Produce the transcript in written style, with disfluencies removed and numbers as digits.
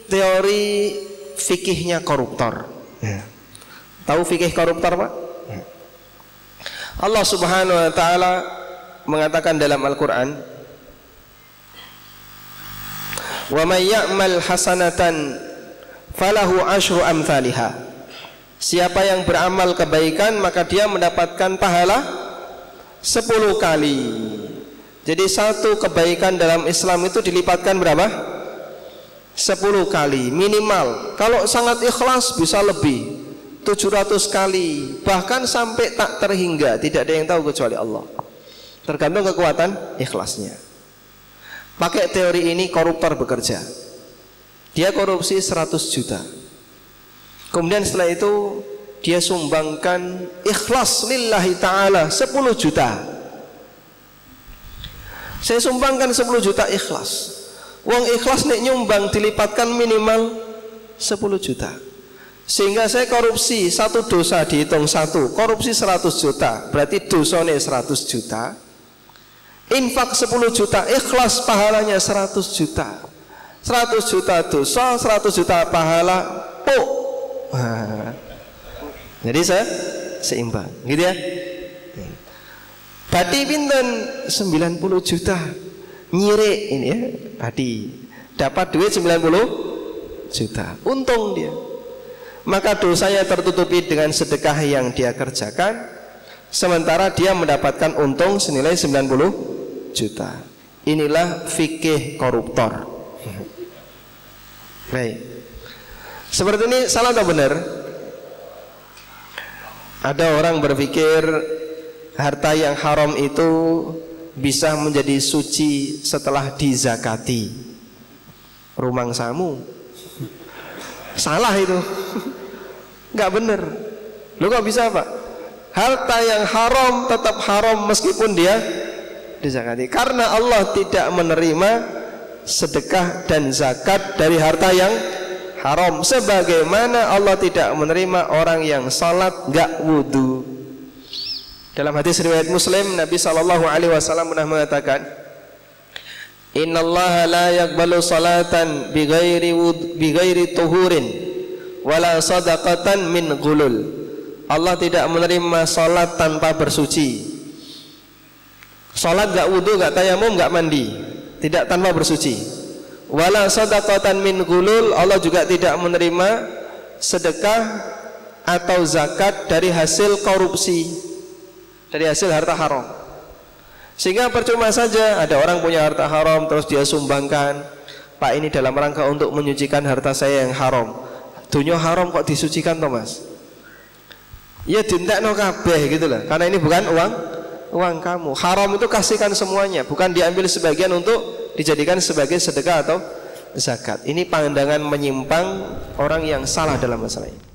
teori fikihnya koruptor. Tahu fikih koruptor, Pak? Allah Subhanahu wa taala mengatakan dalam Al-Qur'an, "Wa may ya'mal hasanatan falahu asyru amsalihha." Siapa yang beramal kebaikan maka dia mendapatkan pahala 10 kali. Jadi satu kebaikan dalam Islam itu dilipatkan berapa? 10 kali minimal. Kalau sangat ikhlas bisa lebih, 700 kali, bahkan sampai tak terhingga. Tidak ada yang tahu kecuali Allah. Tergantung kekuatan ikhlasnya. Pakai teori ini koruptor bekerja. Dia korupsi 100 juta. Kemudian setelah itu dia sumbangkan ikhlas lillahi ta'ala 10 juta. Saya sumbangkan 10 juta ikhlas. Uang ikhlas nek nyumbang dilipatkan minimal 10 juta. Sehingga saya korupsi satu dosa dihitung satu, korupsi 100 juta, berarti dosanya 100 juta. Infak 10 juta, ikhlas pahalanya 100 juta. 100 juta dosa, 100 juta pahala. Jadi saya seimbang, gitu ya. Badi pinten 90 juta. Nyirik ini ya, badi dapat duit 90 juta, untung dia. Maka dosanya tertutupi dengan sedekah yang dia kerjakan, sementara dia mendapatkan untung senilai 90 juta. Inilah fikih koruptor. Baik. Seperti ini salah atau benar? Ada orang berpikir harta yang haram itu bisa menjadi suci setelah dizakati. Rumangsamu. Salah itu. Enggak benar. Lu kok bisa, Pak? Harta yang haram tetap haram meskipun dia dizakati. Karena Allah tidak menerima sedekah dan zakat dari harta yang haram, sebagaimana Allah tidak menerima orang yang salat enggak wudu. Dalam hadis riwayat Muslim, Nabi SAW pernah mengatakan, "Innallaha la yaqbalu salatan bighairi tuhurin wala sadaqatan min ghulul." Allah tidak menerima salat tanpa bersuci. Salat enggak wudu, enggak tayamum, enggak mandi, tidak tanpa bersuci. Wala sadaqatan min ghulul, Allah juga tidak menerima sedekah atau zakat dari hasil korupsi, dari hasil harta haram. Sehingga percuma saja ada orang punya harta haram terus dia sumbangkan, "Pak, ini dalam rangka untuk menyucikan harta saya yang haram." Dunia haram kok disucikan, Thomas? Ya dintekno kabeh gitu loh. Karena ini bukan uang kamu. Haram itu kasihkan semuanya, bukan diambil sebagian untuk dijadikan sebagai sedekah atau zakat. Ini pandangan menyimpang, orang yang salah dalam masalah ini.